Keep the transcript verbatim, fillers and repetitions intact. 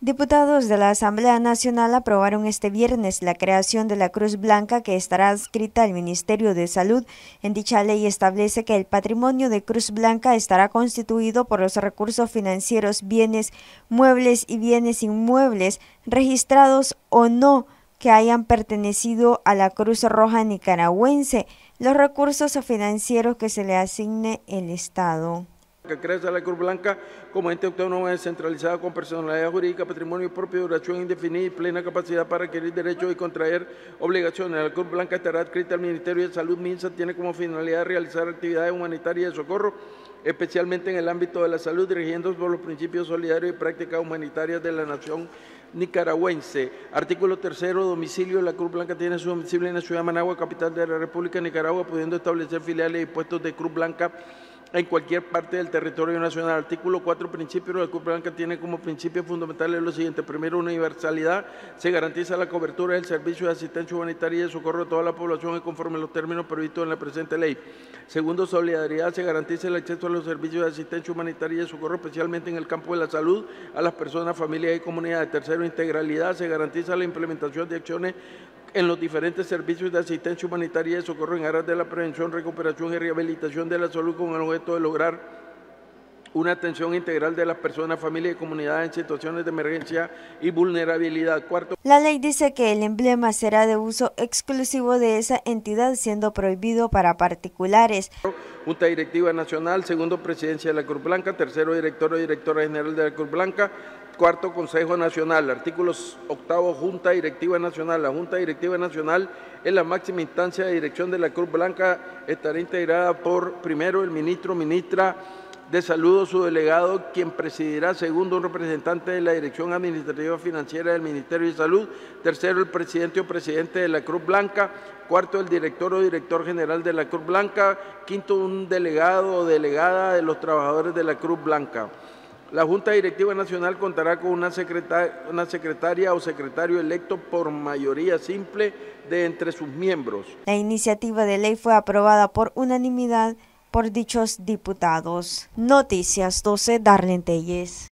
Diputados de la Asamblea Nacional aprobaron este viernes la creación de la Cruz Blanca, que estará adscrita al Ministerio de Salud. En dicha ley establece que el patrimonio de Cruz Blanca estará constituido por los recursos financieros, bienes muebles y bienes inmuebles, registrados o no, que hayan pertenecido a la Cruz Roja Nicaragüense, los recursos financieros que se le asigne el Estado. Que crece la Cruz Blanca como ente autónomo descentralizado con personalidad jurídica, patrimonio propio, duración indefinida y plena capacidad para adquirir derechos y contraer obligaciones. La Cruz Blanca estará adscrita al Ministerio de Salud. MINSA tiene como finalidad realizar actividades humanitarias de socorro, especialmente en el ámbito de la salud, dirigiéndose por los principios solidarios y prácticas humanitarias de la nación nicaragüense. Artículo tercero, domicilio. La Cruz Blanca tiene su domicilio en la ciudad de Managua, capital de la República de Nicaragua, pudiendo establecer filiales y puestos de Cruz Blanca en cualquier parte del territorio nacional. Artículo cuatro, principio. La Cruz Blanca tiene como principios fundamentales lo siguiente. Primero, universalidad. Se garantiza la cobertura del servicio de asistencia humanitaria y de socorro a toda la población y conforme a los términos previstos en la presente ley. Segundo, solidaridad. Se garantiza el acceso a los servicios de asistencia humanitaria y de socorro, especialmente en el campo de la salud, a las personas, familias y comunidades. Tercero, integralidad. Se garantiza la implementación de acciones en los diferentes servicios de asistencia humanitaria y de socorro en aras de la prevención, recuperación y rehabilitación de la salud, con el objeto de lograr una atención integral de las personas, familias y comunidades en situaciones de emergencia y vulnerabilidad. Cuarto, la ley dice que el emblema será de uso exclusivo de esa entidad, siendo prohibido para particulares. Junta Directiva Nacional. Segundo, Presidencia de la Cruz Blanca. Tercero, Director o Directora General de la Cruz Blanca. Cuarto, Consejo Nacional. Artículos octavo, Junta Directiva Nacional. La Junta Directiva Nacional es la máxima instancia de dirección de la Cruz Blanca. Estará integrada por, primero, el ministro o ministra de Salud o su delegado, quien presidirá. Segundo, un representante de la Dirección Administrativa Financiera del Ministerio de Salud. Tercero, el presidente o presidente de la Cruz Blanca. Cuarto, el director o director general de la Cruz Blanca. Quinto, un delegado o delegada de los trabajadores de la Cruz Blanca. La Junta Directiva Nacional contará con una secretaria, una secretaria o secretario electo por mayoría simple de entre sus miembros. La iniciativa de ley fue aprobada por unanimidad por dichos diputados. Noticias doce, Darlene Telles.